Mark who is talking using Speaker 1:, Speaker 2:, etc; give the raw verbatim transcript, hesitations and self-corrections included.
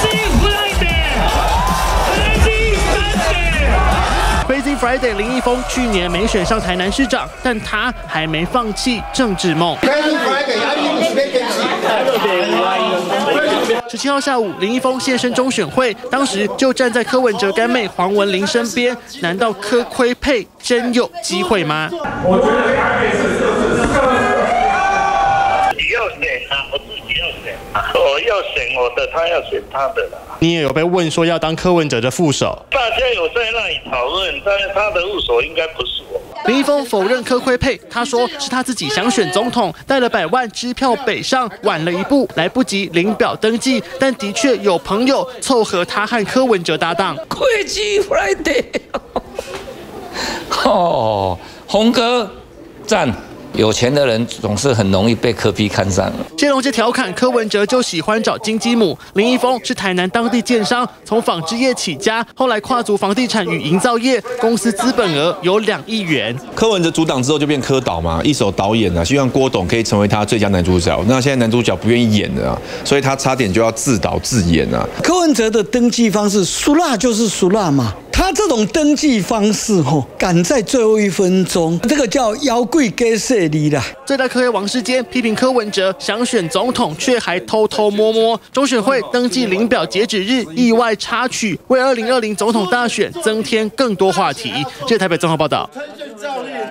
Speaker 1: Crazy Friday 林一峰去年没选上台南市长，但他还没放弃政治梦。十七号下午，林一峰现身中选会，当时就站在柯文哲干妹黄文玲身边。难道柯亏配真有机会吗？我觉得台北市
Speaker 2: 自己要选啊，我自己要选啊，我要选我的，他要选他的啦。
Speaker 1: 你也有被问说要当柯文哲的副手，
Speaker 2: 大家有在那里讨论，但是他的副手应该不是我。
Speaker 1: 林一峰否认柯亏配，他说是他自己想选总统，带了百万支票北上，晚了一步，来不及领表登记，但的确有朋友凑合他和柯文哲搭档。
Speaker 3: Crazy Friday， 哦，红哥赞。有钱的人总是很容易被柯 P 看上了。
Speaker 1: 谢龙介调侃柯文哲就喜欢找金鸡母。林一峰是台南当地建商，从纺织业起家，后来跨足房地产与营造业，公司资本额有两亿元。
Speaker 4: 柯文哲主党之后就变柯导嘛，一手导演啊，希望郭董可以成为他最佳男主角。那现在男主角不愿意演了啊，所以他差点就要自导自演啊。
Speaker 5: 柯文哲的登记方式，输辣就是输辣嘛。他这种登记方式，吼，赶在最后一分钟，这个叫妖怪给设立啦。
Speaker 1: 最大柯黑王世坚批评柯文哲想选总统，却还偷偷摸摸。中选会登记领表截止日意外插曲，为二零二零总统大选增添更多话题。这是台北综合报道。